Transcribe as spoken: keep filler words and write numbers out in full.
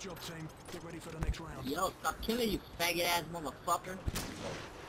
job, team. Get ready for the next round. Yo, stop killing you, faggot ass motherfucker.